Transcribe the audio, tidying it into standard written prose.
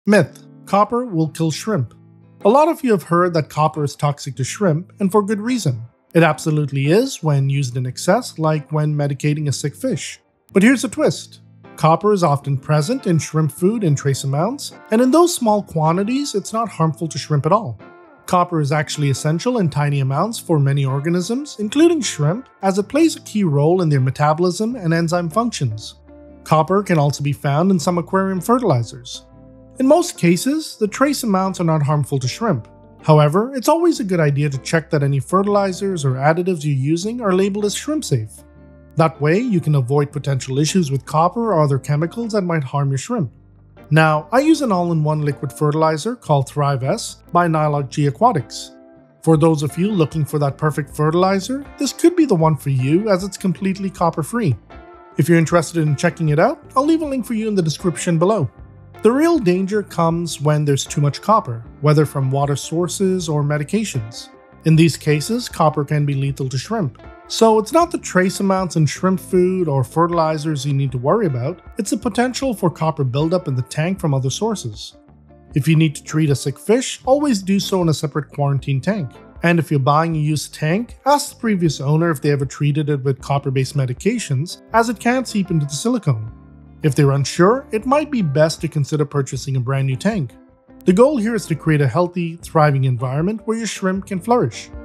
Myth: copper will kill shrimp. A lot of you have heard that copper is toxic to shrimp, and for good reason. It absolutely is when used in excess, like when medicating a sick fish. But here's a twist. Copper is often present in shrimp food in trace amounts, and in those small quantities, it's not harmful to shrimp at all. Copper is actually essential in tiny amounts for many organisms, including shrimp, as it plays a key role in their metabolism and enzyme functions. Copper can also be found in some aquarium fertilizers. In most cases, the trace amounts are not harmful to shrimp. However, it's always a good idea to check that any fertilizers or additives you're using are labeled as shrimp safe. That way, you can avoid potential issues with copper or other chemicals that might harm your shrimp. Now, I use an all-in-one liquid fertilizer called Thrive S by Nylog G Aquatics. For those of you looking for that perfect fertilizer, this could be the one for you as it's completely copper-free. If you're interested in checking it out, I'll leave a link for you in the description below. The real danger comes when there's too much copper, whether from water sources or medications. In these cases, copper can be lethal to shrimp. So it's not the trace amounts in shrimp food or fertilizers you need to worry about, it's the potential for copper buildup in the tank from other sources. If you need to treat a sick fish, always do so in a separate quarantine tank. And if you're buying a used tank, ask the previous owner if they ever treated it with copper-based medications, as it can seep into the silicone. If they're unsure, it might be best to consider purchasing a brand new tank. The goal here is to create a healthy, thriving environment where your shrimp can flourish.